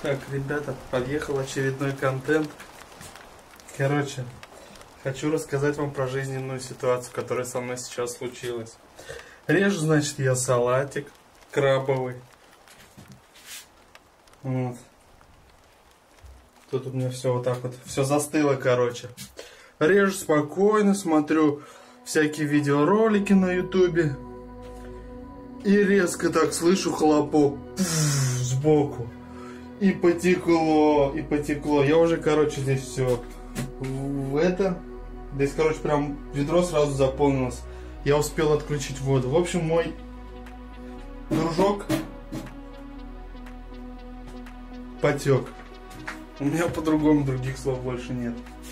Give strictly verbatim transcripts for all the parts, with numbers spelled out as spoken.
Так, ребята, подъехал очередной контент. Короче, хочу рассказать вам про жизненную ситуацию, которая со мной сейчас случилась. Режу, значит, я салатик крабовый. Вот. Тут у меня все вот так вот, все застыло, короче. Режу спокойно, смотрю всякие видеоролики на ютубе. И резко так слышу хлопок пфф, сбоку. И потекло, и потекло. Я уже, короче, здесь все в это. Здесь, короче, прям ведро сразу заполнилось. Я успел отключить воду. В общем, мой дружок потек. У меня по-другому других слов больше нет.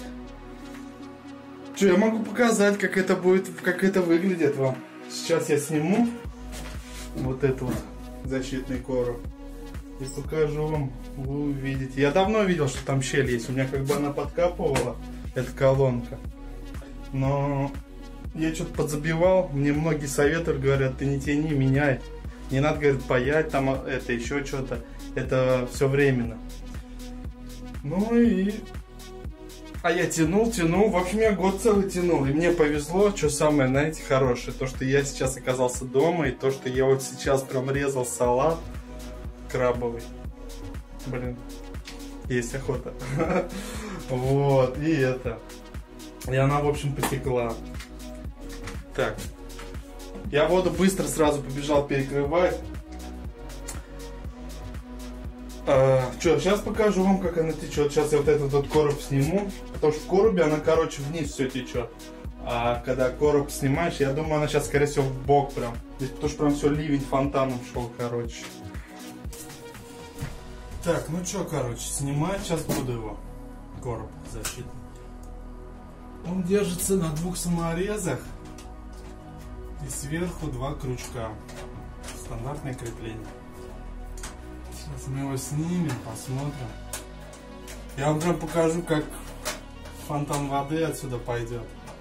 Что, я могу показать, как это будет, как это выглядит вам. Сейчас я сниму вот этот вот защитный короб и покажу вам, вы увидите. Я давно видел, что там щель есть. У меня как бы она подкапывала, эта колонка. Но я что-то подзабивал. Мне многие советуют, говорят, ты не тяни, меняй. Не надо, говорит, паять, там это еще что-то. Это все временно. Ну и... А я тянул, тянул. В общем, я год целый тянул. И мне повезло, что самое, знаете, хорошее. То, что я сейчас оказался дома. И то, что я вот сейчас прям резал салат крабовый. Блин, есть охота. Вот, и это. И она, в общем, потекла. Так. Я воду быстро сразу побежал перекрывать. А, что, сейчас покажу вам, как она течет. Сейчас я вот этот вот короб сниму. Потому что в коробе она, короче, вниз все течет. А когда короб снимаешь, я думаю, она сейчас, скорее всего, в бок прям. Здесь потому что прям все ливень фонтаном шел, короче. Так, ну что, короче, снимать сейчас буду его. Короб защитный. Он держится на двух саморезах. И сверху два крючка. Стандартное крепление. Сейчас мы его снимем, посмотрим. Я вам прям покажу, как фонтан воды отсюда пойдет.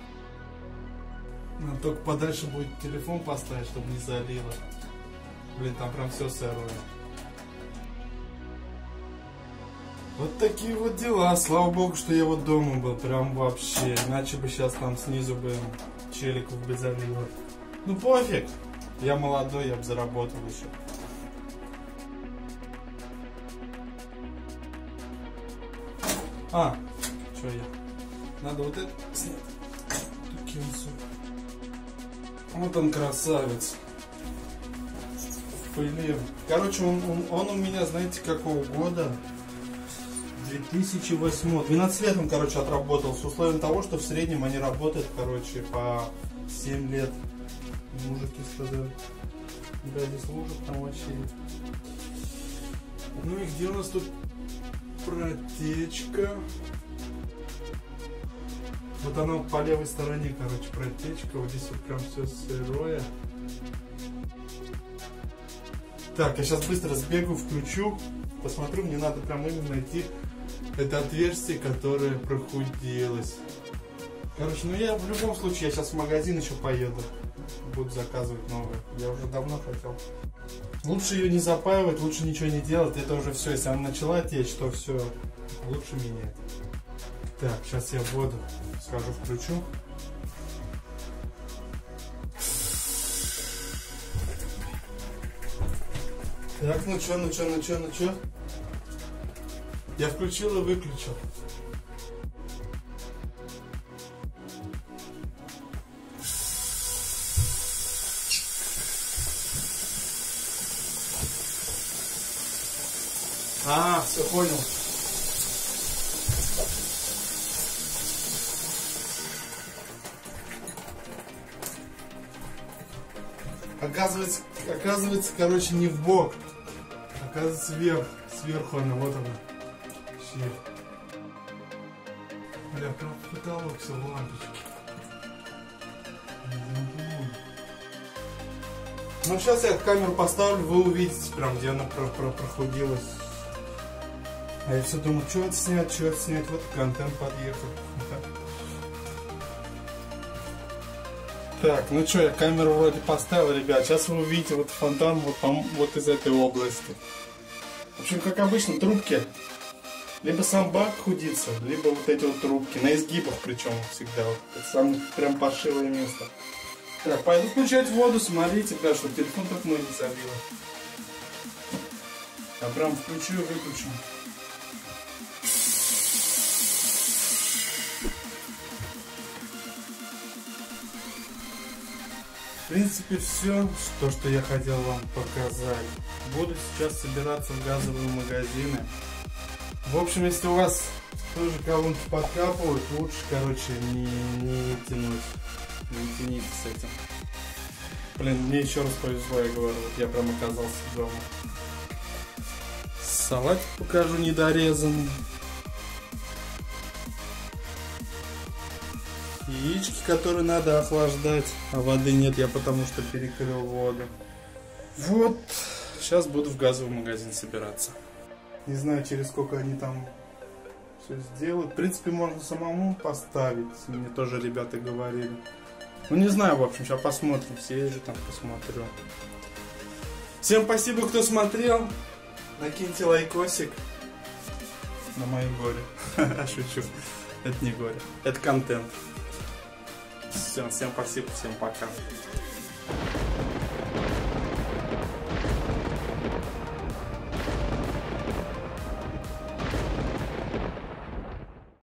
Но только подальше будет телефон поставить, чтобы не залило. Блин, там прям все сырое. Вот такие вот дела. Слава богу, что я вот дома был. Прям вообще. Иначе бы сейчас там снизу бы челиков бы залило. Ну пофиг. Я молодой, я бы заработал еще. А, что я? Надо вот это снять. Вот он, красавец. В пыли. Короче, он, он, он у меня, знаете, какого года? две тысячи восьмой. двенадцать лет он, короче, отработал. С условием того, что в среднем они работают, короче, по семь лет. Мужики сказали. Да, здесь лужик там вообще. Ну и где у нас тут протечка? Вот она по левой стороне, короче, протечка. Вот здесь вот прям все сырое. Так, я сейчас быстро сбегаю, включу. Посмотрю, мне надо прям именно найти это отверстие, которое прохудилось. Короче, ну я в любом случае, я сейчас в магазин еще поеду. Буду заказывать новое. Я уже давно хотел. Лучше ее не запаивать, лучше ничего не делать. Это уже все, если она начала течь, то все, лучше менять. Так, сейчас я воду схожу, включу. Так, ну что, ну что, ну что, ну что? Я включил и выключил. А, все понял. Оказывается, оказывается, короче, не в бок. Оказывается, вверх. Сверху она, вот она. Щель. Бля, прям в потолок все в лампочке. Ну, сейчас я камеру поставлю, вы увидите прям, где она про про прохудилась. А я все думаю, что это снять, что это снять. Вот контент подъехал. Так, ну что, я камеру вроде поставил, ребят. Сейчас вы увидите вот фонтан вот, вот из этой области. В общем, как обычно, трубки. Либо сам бак худится, либо вот эти вот трубки. На изгибах причем всегда. Вот. Это самое прям паршивое место. Так, пойду включать воду, смотрите, да, чтобы телефон так мой не забило. Я прям включу и выключу. В принципе, все, то, что я хотел вам показать. Буду сейчас собираться в газовые магазины. В общем, если у вас тоже колонки подкапывают, лучше, короче, не, не тянуть. Не тяните с этим. Блин, мне еще раз повезло, я говорю, вот я прям оказался дома. Салатик покажу недорезанный. Яички, которые надо охлаждать, а воды нет, я потому что перекрыл воду. Вот, сейчас буду в газовый магазин собираться. Не знаю, через сколько они там все сделают. В принципе, можно самому поставить, мне тоже ребята говорили. Ну, не знаю, в общем, сейчас посмотрим, съезжу там, посмотрю. Всем спасибо, кто смотрел. Накиньте лайкосик на мои горе. Шучу, это не горе, это контент. Все, всем спасибо, всем пока.